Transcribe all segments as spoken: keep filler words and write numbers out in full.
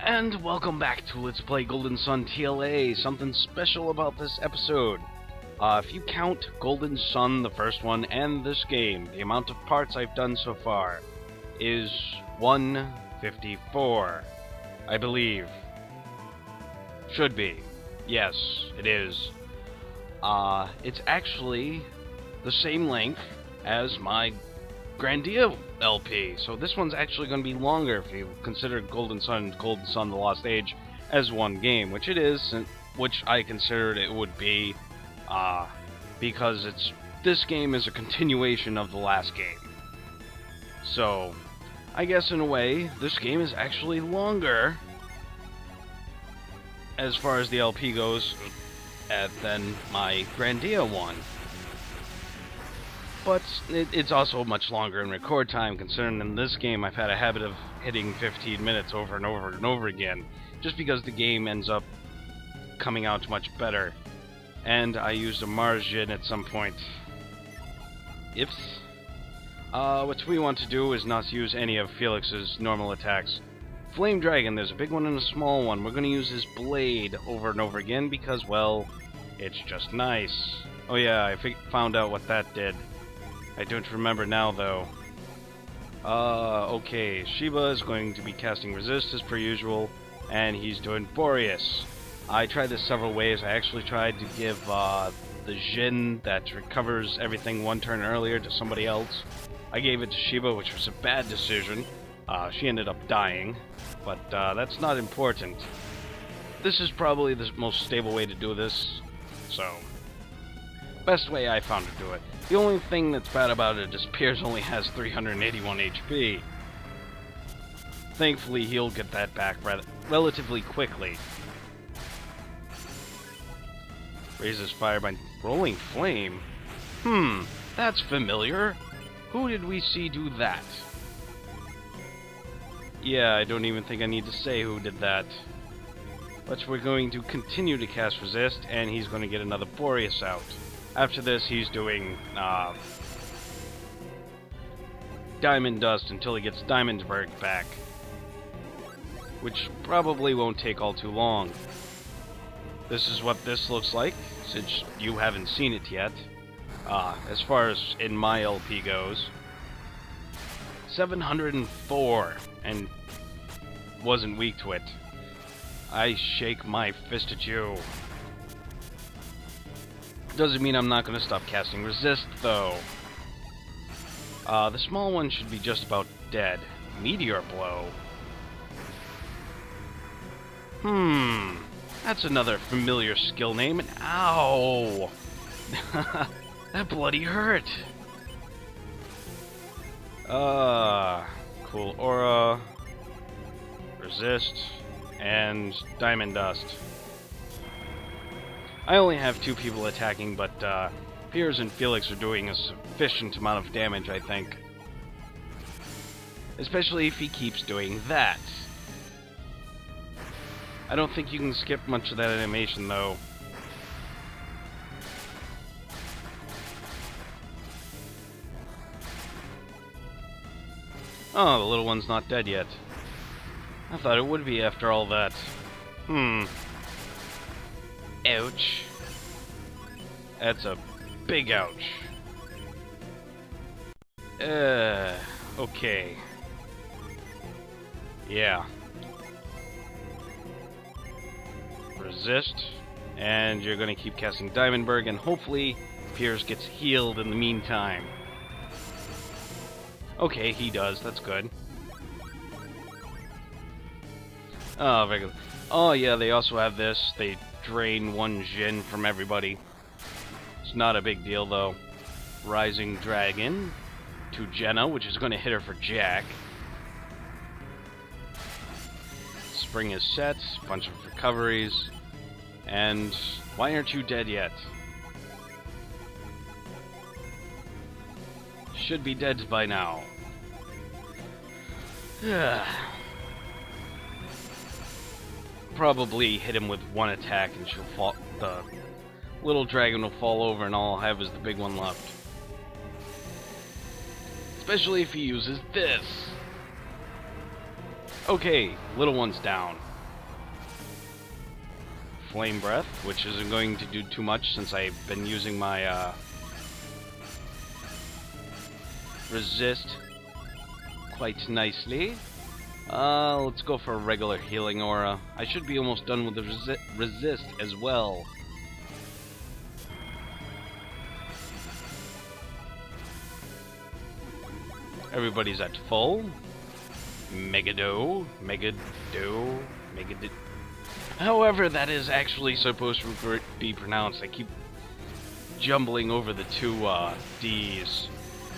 And welcome back to Let's Play Golden Sun T L A. Something special about this episode. Uh, if you count Golden Sun, the first one, and this game, the amount of parts I've done so far is one fifty-four, I believe. Should be. Yes, it is. Uh, it's actually the same length as my Grandia L P, so this one's actually going to be longer if you consider Golden Sun and Golden Sun The Lost Age as one game, which it is, and which I considered it would be, uh, because it's this game is a continuation of the last game. So, I guess in a way, this game is actually longer, as far as the L P goes, uh, than my Grandia one. But it, it's also much longer in record time, considering in this game I've had a habit of hitting fifteen minutes over and over and over again, just because the game ends up coming out much better. And I used a Margin at some point. Ips. Uh, what we want to do is not use any of Felix's normal attacks. Flame Dragon, there's a big one and a small one. We're going to use his blade over and over again because, well, it's just nice. Oh yeah, I found out what that did. I don't remember now, though. Uh, okay, Shiba is going to be casting Resist as per usual, and he's doing Boreas. I tried this several ways. I actually tried to give uh, the Jin that recovers everything one turn earlier to somebody else. I gave it to Shiba, which was a bad decision. Uh, she ended up dying, but uh, that's not important. This is probably the most stable way to do this, so best way I found to do it. The only thing that's bad about it is Piers only has three hundred eighty-one H P. Thankfully, he'll get that back re relatively quickly. Raises fire by Rolling Flame. Hmm, that's familiar. Who did we see do that? Yeah, I don't even think I need to say who did that. But we're going to continue to cast Resist, and he's going to get another Boreas out. After this, he's doing uh, Diamond Dust until he gets Diamondberg back, which probably won't take all too long. This is what this looks like, since you haven't seen it yet. Uh, as far as in my L P goes, seven hundred four, and wasn't weak to it. I shake my fist at you. Doesn't mean I'm not going to stop casting Resist, though. Uh, the small one should be just about dead. Meteor Blow. Hmm. That's another familiar skill name, and ow! That bloody hurt! Uh, cool Aura, Resist, and Diamond Dust. I only have two people attacking, but uh, Piers and Felix are doing a sufficient amount of damage, I think. Especially if he keeps doing that. I don't think you can skip much of that animation, though. Oh, the little one's not dead yet. I thought it would be after all that. Hmm. Ouch. That's a big ouch. Uh, okay. Yeah. Resist, and you're going to keep casting Diamondberg, and hopefully Piers gets healed in the meantime. Okay, he does. That's good. Oh, very good. Oh, yeah, they also have this. They drain one Jin from everybody. It's not a big deal, though. Rising Dragon to Jenna, which is going to hit her for Jack. Spring is set. Bunch of recoveries. And why aren't you dead yet? Should be dead by now. Probably hit him with one attack and she'll fall. The little dragon will fall over and all I'll have is the big one left. Especially if he uses this. Okay, little one's down. Flame Breath, which isn't going to do too much since I've been using my uh, Resist quite nicely. Uh, let's go for a regular Healing Aura. I should be almost done with the resi Resist as well. Everybody's at full. Megado, Megado, Megado. However, that is actually supposed to be pronounced. I keep jumbling over the two uh, D's.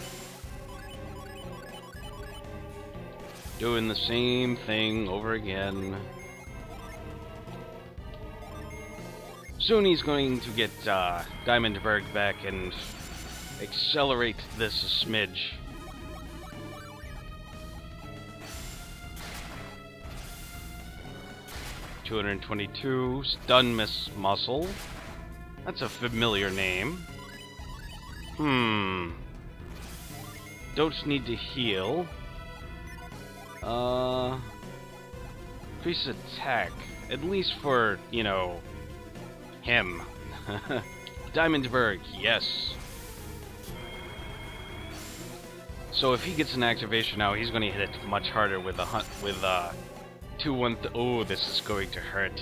Doing the same thing over again. Soon he's going to get uh, Diamondberg back and accelerate this a smidge. two hundred twenty-two, Stun Miss Muscle. That's a familiar name. Hmm. Don't need to heal. Uh. Increase attack. At least for, you know, him. Diamondberg, yes. So if he gets an activation now, he's going to hit it much harder with a hunt with uh two one. Th oh, this is going to hurt.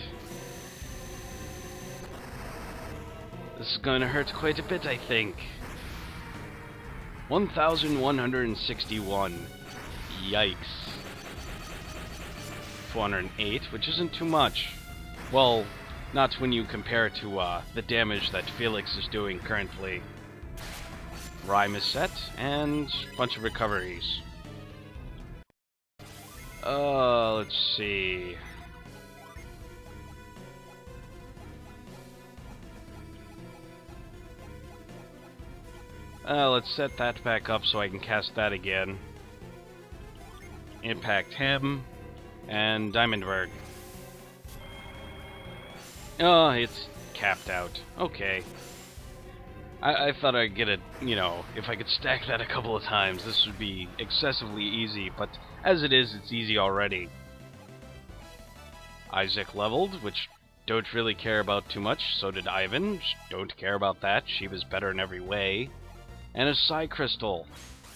This is going to hurt quite a bit, I think. one thousand one hundred sixty-one. Yikes. four hundred eight, which isn't too much. Well, not when you compare to uh, the damage that Felix is doing currently. Rhyme is set, and a bunch of recoveries. Uh, let's see. Uh, let's set that back up so I can cast that again. Impact him, and Diamondberg. Oh, it's capped out. Okay. I, I thought I'd get it, you know, if I could stack that a couple of times, this would be excessively easy, but as it is, it's easy already. Isaac leveled, which don't really care about too much. So did Ivan. Don't care about that. She was better in every way. And a Psy Crystal.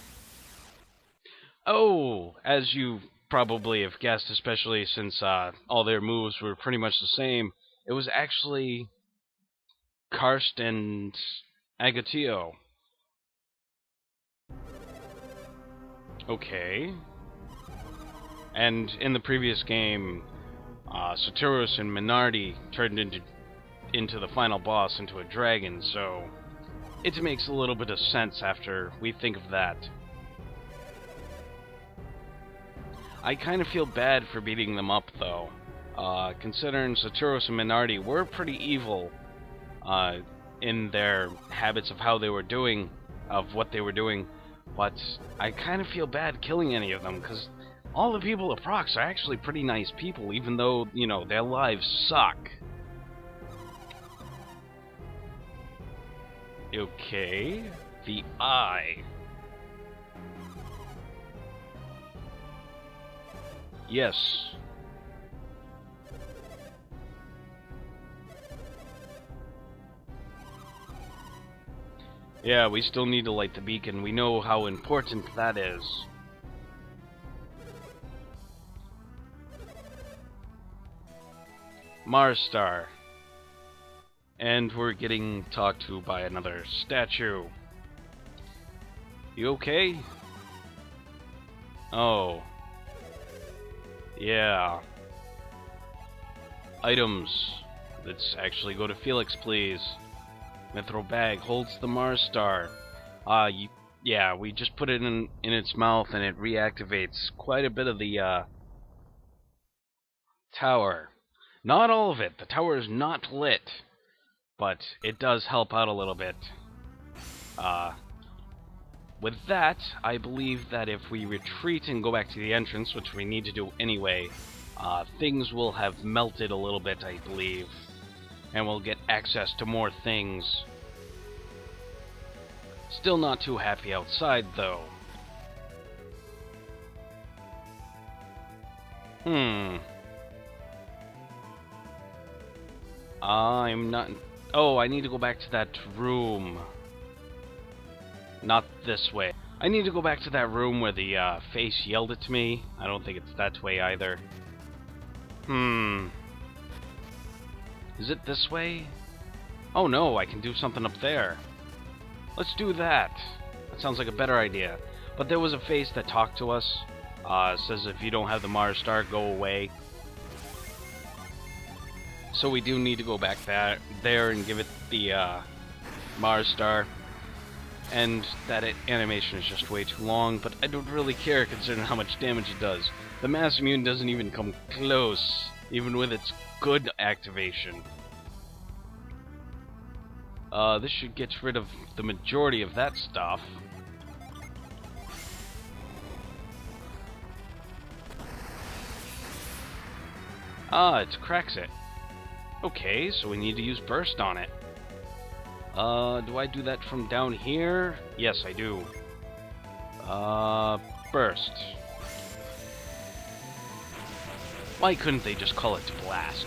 Oh, as you probably have guessed, especially since uh, all their moves were pretty much the same, it was actually Karst and Agatio. Okay. And in the previous game, uh, Saturos and Minardi turned into into the final boss into a dragon, so it makes a little bit of sense after we think of that. I kind of feel bad for beating them up, though, uh, considering Saturos and Minardi were pretty evil uh, in their habits of how they were doing, of what they were doing, but I kind of feel bad killing any of them, because all the people of Prox are actually pretty nice people, even though, you know, their lives suck. Okay, the Eye. Yes. Yeah, we still need to light the beacon. We know how important that is. Mars Star. And we're getting talked to by another statue. You okay? Oh. Yeah. Items. Let's actually go to Felix, please. Mithril bag holds the Mars Star. Uh, you, yeah, we just put it in, in its mouth and it reactivates quite a bit of the, uh, tower. Not all of it. The tower is not lit. But it does help out a little bit. Uh, with that, I believe that if we retreat and go back to the entrance, which we need to do anyway, uh, things will have melted a little bit, I believe. And we'll get access to more things. Still not too happy outside, though. Hmm. I'm not... Oh, I need to go back to that room. Not this way. I need to go back to that room where the uh, face yelled it to me. I don't think it's that way either. Hmm. Is it this way? Oh no, I can do something up there. Let's do that. That sounds like a better idea. But there was a face that talked to us. Uh, says if you don't have the Mars Star, go away. So we do need to go back that, there and give it the uh, Mars Star. And that it, animation is just way too long, but I don't really care considering how much damage it does. The Mass Immune doesn't even come close, even with its good activation. Uh, this should get rid of the majority of that stuff. Ah, it cracks it. Okay, so we need to use Burst on it. Uh, do I do that from down here? Yes, I do. Uh, Burst. Why couldn't they just call it Blast?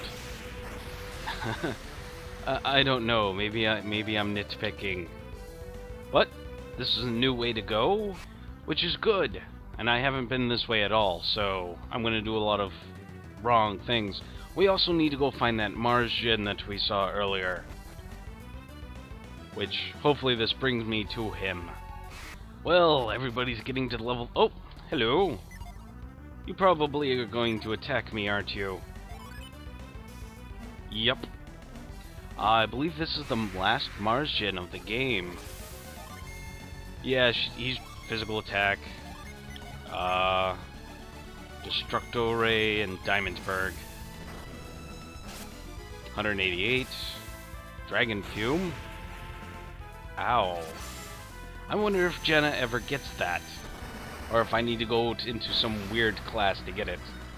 uh, I don't know. Maybe I, maybe I'm nitpicking. But this is a new way to go, which is good. And I haven't been this way at all, so I'm going to do a lot of wrong things. We also need to go find that Mars Djinn that we saw earlier. Which, hopefully this brings me to him. Well, everybody's getting to the level... Oh, hello. You probably are going to attack me, aren't you? Yep. Uh, I believe this is the last Mars Djinn of the game. Yeah, he's physical attack. Uh, Destructo Ray and Diamondberg. one eighty-eight. Dragon Fume. Ow. I wonder if Jenna ever gets that. Or if I need to go into some weird class to get it.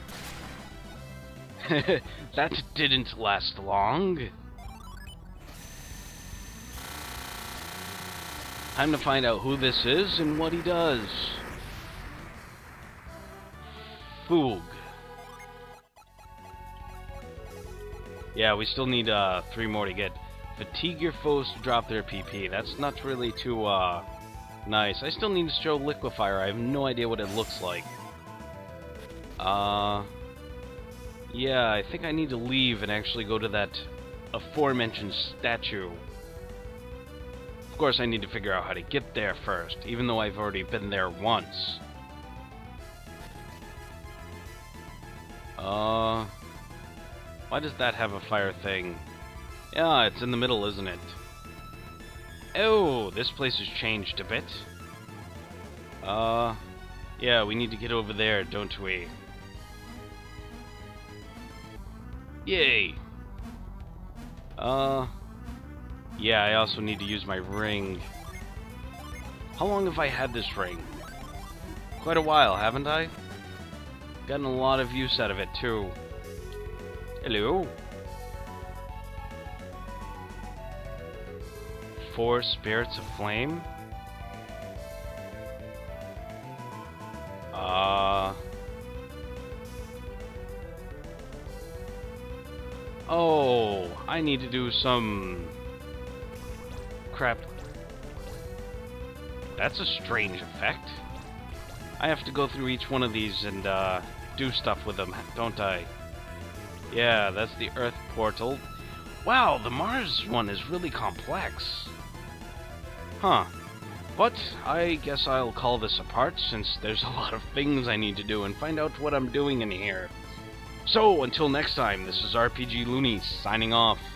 That didn't last long. Time to find out who this is and what he does. Foog. Yeah, we still need uh, three more to get. Fatigue your foes to drop their P P. That's not really too uh, nice. I still need to show Liquefier. I have no idea what it looks like. Uh, yeah, I think I need to leave and actually go to that aforementioned statue. Of course, I need to figure out how to get there first, even though I've already been there once. Uh, why does that have a fire thing? Yeah, it's in the middle, isn't it? Oh, this place has changed a bit. Uh, yeah, we need to get over there, don't we? Yay! Uh, yeah, I also need to use my ring. How long have I had this ring? Quite a while, haven't I? Gotten a lot of use out of it, too. Hello? Four Spirits of Flame? Uh... Oh, I need to do some... crap. That's a strange effect. I have to go through each one of these and uh, do stuff with them, don't I? Yeah, that's the Earth portal. Wow, the Mars one is really complex. Huh. But I guess I'll call this apart since there's a lot of things I need to do and find out what I'm doing in here. So, until next time, this is R P G Looney signing off.